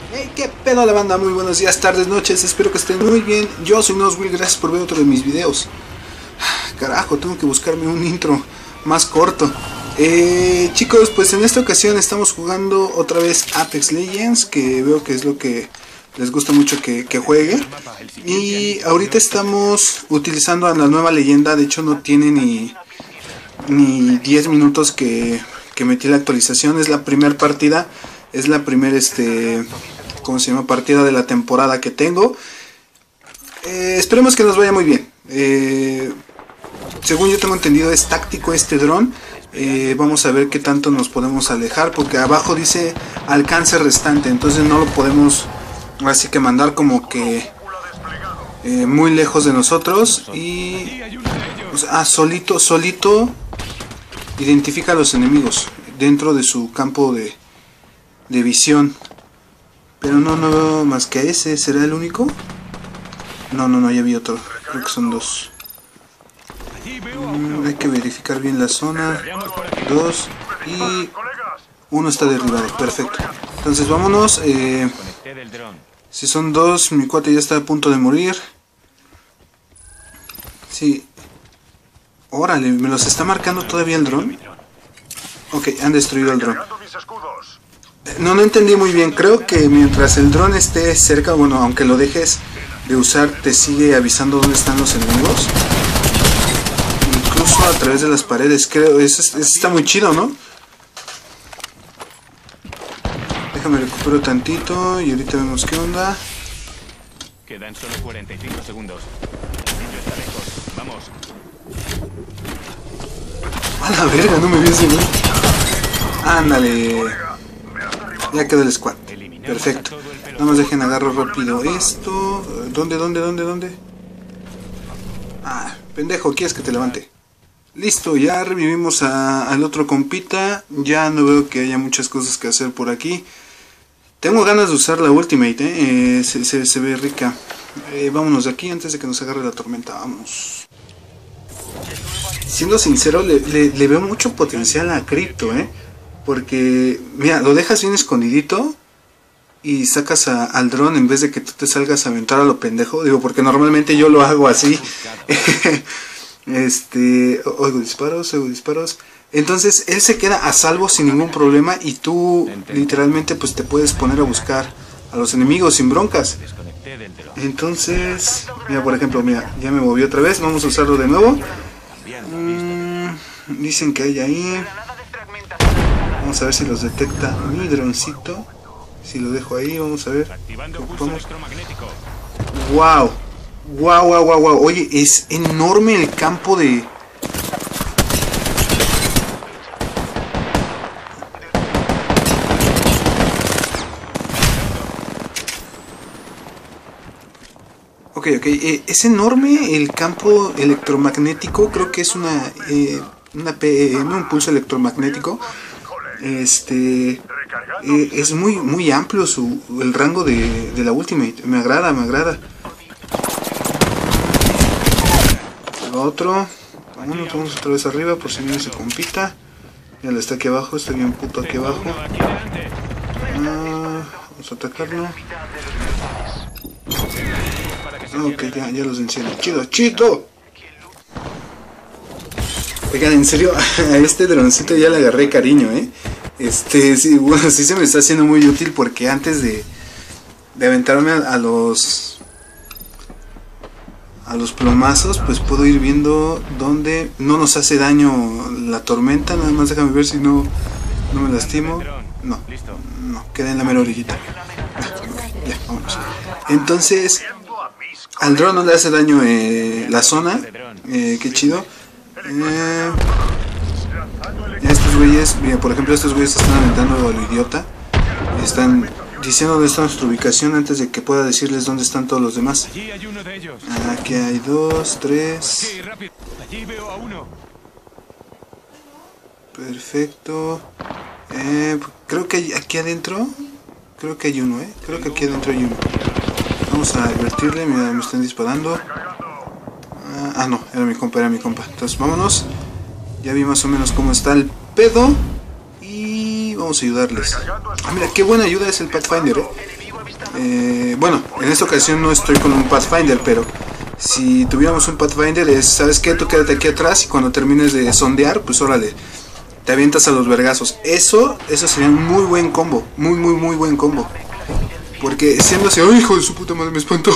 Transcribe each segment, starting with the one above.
Hey, qué pedo la banda, muy buenos días, tardes, noches, espero que estén muy bien. Yo soy Noswill, gracias por ver otro de mis videos. Carajo, tengo que buscarme un intro más corto. Chicos, pues en esta ocasión estamos jugando otra vez Apex Legends, que veo que es lo que les gusta mucho que juegue. Y ahorita estamos utilizando a la nueva leyenda, de hecho no tiene ni 10 minutos que metí la actualización. Es la primera partida, es la primera ¿cómo se llama? Partida de la temporada que tengo. Esperemos que nos vaya muy bien. Según yo tengo entendido es táctico este dron. Vamos a ver qué tanto nos podemos alejar, porque abajo dice alcance restante, entonces no lo podemos así que mandar como que muy lejos de nosotros. Y solito identifica a los enemigos dentro de su campo de visión. Pero no veo más que ese. ¿Será el único? No, ya vi otro. Creo que son dos. Hay que verificar bien la zona. Dos. Y uno está derribado. Perfecto. Entonces vámonos. Si son dos, mi cuate ya está a punto de morir. Sí. Órale, ¿me los está marcando todavía el dron? Ok, han destruido el dron. No entendí muy bien. Creo que mientras el dron esté cerca, bueno, aunque lo dejes de usar, te sigue avisando dónde están los enemigos. Incluso a través de las paredes. Creo, eso está muy chido, ¿no? Déjame recupero tantito y ahorita vemos qué onda. Quedan solo 45 segundos. Está lejos. Vamos. A la verga, no me vi ese, güey. Ándale. Ya quedó el squad. Perfecto. Nada más dejen agarro rápido esto. ¿Dónde? Ah, pendejo, ¿quieres que te levante? Listo, ya revivimos al otro compita. Ya no veo que haya muchas cosas que hacer por aquí. Tengo ganas de usar la ultimate, se ve rica. Vámonos de aquí antes de que nos agarre la tormenta. Vamos. Siendo sincero, le veo mucho potencial a Crypto, porque, mira, lo dejas bien escondidito y sacas al dron en vez de que tú te salgas a aventar a lo pendejo. Digo, porque normalmente yo lo hago así. Oigo disparos. Entonces él se queda a salvo sin ningún problema y tú literalmente pues te puedes poner a buscar a los enemigos sin broncas. Entonces, mira, por ejemplo, mira, ya me moví otra vez. Vamos a usarlo de nuevo. Dicen que hay ahí. Vamos a ver si los detecta mi droncito. Si lo dejo ahí, vamos a ver. Wow. Oye, es enorme el campo de... Ok, es enorme el campo electromagnético. Creo que es un pulso electromagnético. Es muy amplio el rango de la ultimate. Me agrada. Otro. Vamos otra vez arriba por si viene se compita. Ya está aquí abajo, está bien puto aquí abajo. Vamos a atacarlo. Ok, ya los encierro. Chido. Oigan, en serio, a este droncito ya le agarré cariño, sí, bueno, sí se me está haciendo muy útil, porque antes de aventarme a los plomazos, pues puedo ir viendo dónde no nos hace daño la tormenta. Nada más déjame ver si no me lastimo. No, queda en la mera orillita. Ya, vámonos. Entonces, al dron no le hace daño la zona. Qué chido. Estos güeyes, mira, por ejemplo, estos güeyes están aventando a lo idiota. Están diciendo dónde está nuestra ubicación antes de que pueda decirles dónde están todos los demás. Aquí hay 2, 3. Perfecto. Creo que aquí adentro. Creo que hay uno, Creo que aquí adentro hay uno. Vamos a advertirle, mira, me están disparando. No, era mi compa. Entonces vámonos. Ya vi más o menos cómo está el pedo. Y vamos a ayudarles. Mira, qué buena ayuda es el Pathfinder, Bueno, en esta ocasión no estoy con un Pathfinder, pero si tuviéramos un Pathfinder es, ¿sabes qué? Tú quédate aquí atrás y cuando termines de sondear, pues órale, te avientas a los vergazos. Eso sería un muy buen combo, muy buen combo. Porque siendo así, ¡ay, hijo de su puta madre, me espantó!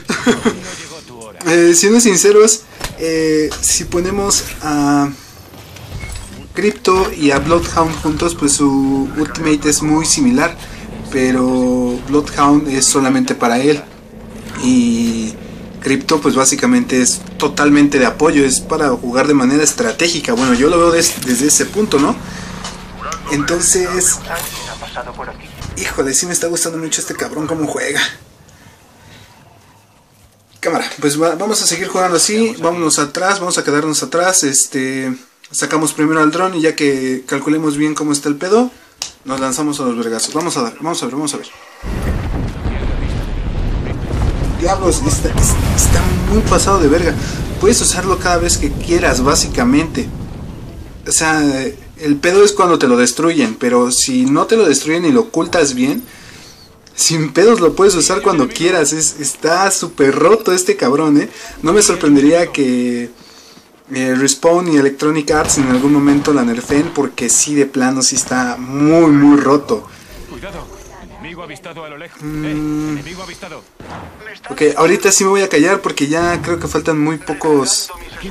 Siendo sinceros, si ponemos a Crypto y a Bloodhound juntos, pues su ultimate es muy similar, pero Bloodhound es solamente para él y Crypto pues básicamente es totalmente de apoyo, es para jugar de manera estratégica. Bueno, yo lo veo desde ese punto, ¿no? Entonces, híjole, sí me está gustando mucho este cabrón cómo juega. Cámara, pues vamos a seguir jugando así, vámonos atrás, vamos a quedarnos atrás, sacamos primero al dron y ya que calculemos bien cómo está el pedo, nos lanzamos a los vergazos. Vamos a ver. Diablos, está muy pasado de verga. Puedes usarlo cada vez que quieras, básicamente. O sea, el pedo es cuando te lo destruyen, pero si no te lo destruyen y lo ocultas bien, sin pedos lo puedes usar cuando quieras. Está súper roto este cabrón, No me sorprendería que Respawn y Electronic Arts en algún momento la nerfeen, porque sí, de plano, sí está muy roto. Cuidado, enemigo avistado a lo lejos. Enemigo avistado. Ok, ahorita sí me voy a callar porque ya creo que faltan muy pocos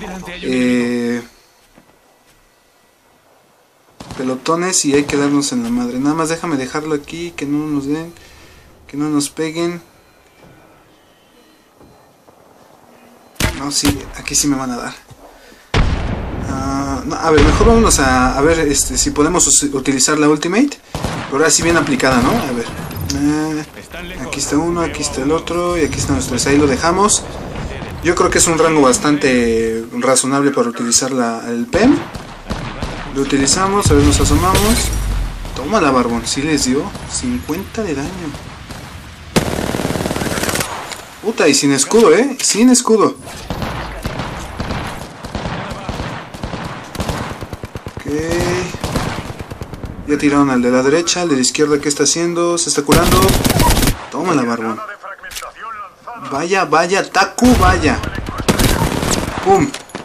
pelotones y hay que darnos en la madre. Nada más déjame dejarlo aquí, que no nos den, que no nos peguen. No, sí, aquí sí me van a dar. No, a ver, mejor vámonos a ver si podemos utilizar la ultimate. Pero ahora sí bien aplicada, ¿no? A ver. Aquí está uno, aquí está el otro y aquí están los tres. Ahí lo dejamos. Yo creo que es un rango bastante razonable para utilizar el PEM. Lo utilizamos, a ver, nos asomamos. Tómala, barbón, sí les dio 50 de daño. Puta, y sin escudo, sin escudo. Ok. Ya tiraron al de la derecha, al de la izquierda, ¿qué está haciendo? Se está curando. Tómala, barbón. Vaya, Taku, vaya. Pum.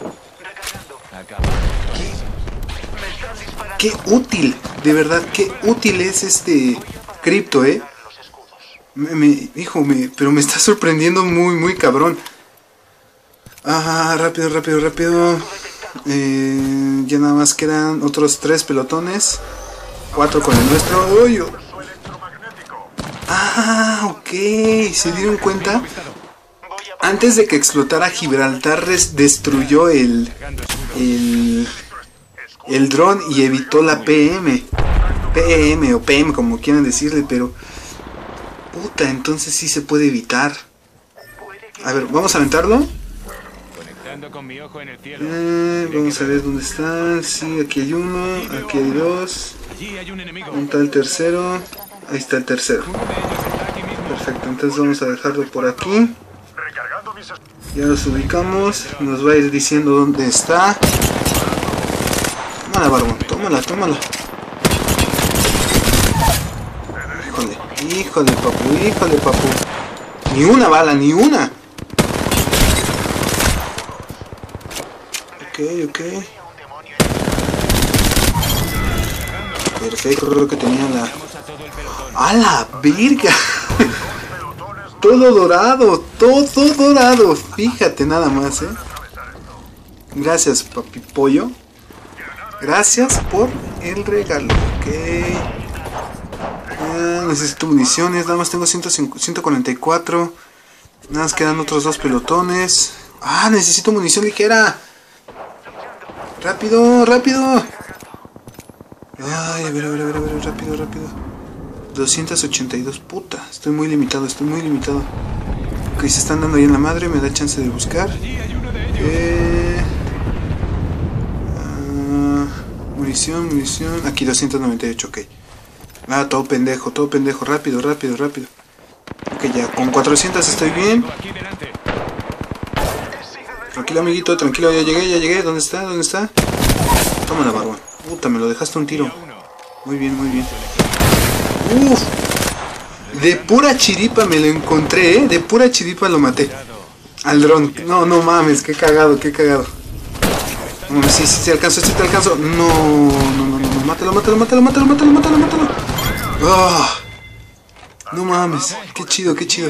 Qué útil, de verdad, qué útil es este Crypto, pero me está sorprendiendo muy cabrón. Rápido. Ya nada más quedan otros 3 pelotones. 4 con el nuestro. ¡Uy! Ok, ¿se dieron cuenta? Antes de que explotara Gibraltar destruyó el dron y evitó la PM o PM, como quieran decirle, pero puta, entonces sí se puede evitar. A ver, vamos a aventarlo. Vamos a ver dónde están. Sí, aquí hay uno, aquí hay 2. ¿Dónde está el tercero? Ahí está el tercero. Perfecto, entonces vamos a dejarlo por aquí. Ya los ubicamos. Nos va a ir diciendo dónde está. Tómala, barbón, tómala. Híjole, papu. Ni una bala, ni una. Ok. Perfecto, creo que tenía la... ¡A la verga! Todo dorado. Fíjate nada más, Gracias, papi pollo. Gracias por el regalo. Ok. Necesito municiones. Nada más tengo 144. Nada más quedan otros 2 pelotones. Necesito munición ligera. Rápido. Ay, a ver, rápido. 282, puta. Estoy muy limitado. Ok, se están dando ahí en la madre. Me da chance de buscar. Munición. Aquí 298, ok. Todo pendejo. Rápido. Ok, ya con 400 estoy bien. Tranquilo, amiguito, tranquilo, ya llegué. ¿Dónde está? Tómala, barbón. Puta, me lo dejaste un tiro. Muy bien. De pura chiripa me lo encontré, ¿eh? De pura chiripa lo maté. Al dron. No, no mames, qué cagado, qué cagado. Bueno, sí, sí, te alcanzo, sí te alcanzo. No, no, no, no, mátalo, mátalo, mátalo, mátalo, mátalo, mátalo, mátalo. Oh, no mames, qué chido, qué chido.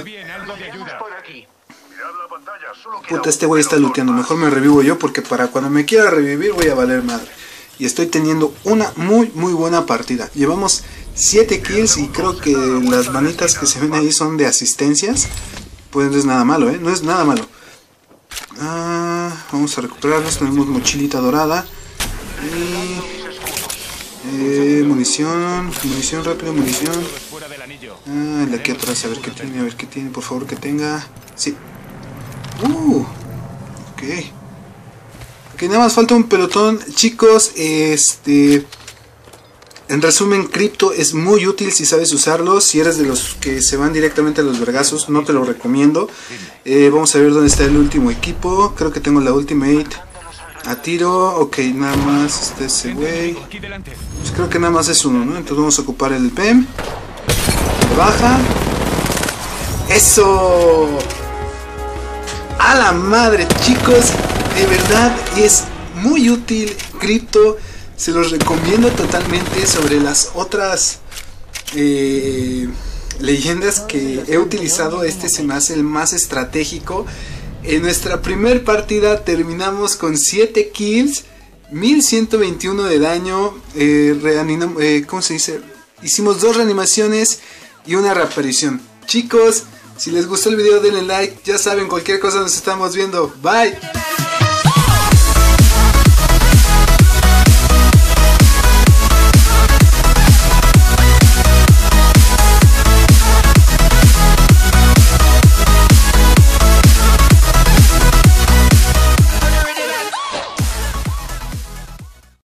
Puta, este güey está looteando. Mejor me revivo yo porque para cuando me quiera revivir voy a valer madre. Y estoy teniendo una muy buena partida. Llevamos 7 kills y creo que las manitas que se ven ahí son de asistencias. Pues no es nada malo, no es nada malo. Vamos a recuperarlos. Tenemos mochilita dorada. Y munición, munición rápida, munición. El de aquí atrás, a ver qué tiene, por favor que tenga. Sí. Ok. Ok, nada más falta un pelotón, chicos. En resumen, Crypto es muy útil si sabes usarlo. Si eres de los que se van directamente a los vergazos, no te lo recomiendo. Vamos a ver dónde está el último equipo. Creo que tengo la ultimate a tiro. Ok, nada más está ese güey. Pues creo que nada más es uno, ¿no? Entonces vamos a ocupar el PEM. Baja. ¡Eso! ¡A la madre, chicos! De verdad es muy útil Crypto. Se los recomiendo totalmente. Sobre las otras leyendas que he utilizado, este se me hace el más estratégico. En nuestra primer partida terminamos con 7 kills, 1121 de daño. ¿Cómo se dice? Hicimos 2 reanimaciones y una reaparición. Chicos, si les gustó el video denle like. Ya saben, cualquier cosa nos estamos viendo. Bye.